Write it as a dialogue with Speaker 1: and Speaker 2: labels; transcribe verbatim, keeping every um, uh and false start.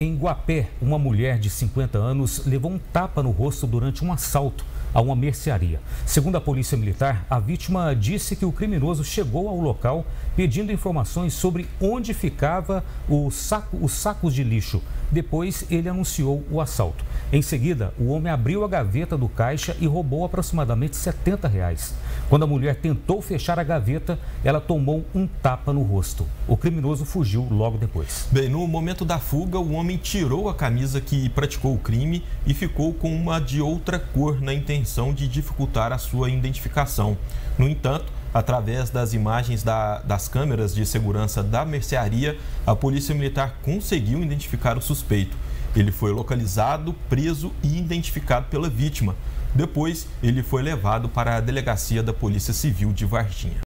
Speaker 1: Em Guapé, uma mulher de cinquenta anos levou um tapa no rosto durante um assalto a uma mercearia. Segundo a Polícia Militar, a vítima disse que o criminoso chegou ao local pedindo informações sobre onde ficava o saco, os sacos de lixo. Depois, ele anunciou o assalto. Em seguida, o homem abriu a gaveta do caixa e roubou aproximadamente setenta reais. Quando a mulher tentou fechar a gaveta, ela tomou um tapa no rosto. O criminoso fugiu logo depois.
Speaker 2: Bem, no momento da fuga, o homem tirou a camisa que praticou o crime e ficou com uma de outra cor na intenção de dificultar a sua identificação. No entanto, através das imagens da, das câmeras de segurança da mercearia, a Polícia Militar conseguiu identificar o suspeito. Ele foi localizado, preso e identificado pela vítima. Depois, ele foi levado para a delegacia da Polícia Civil de Varginha.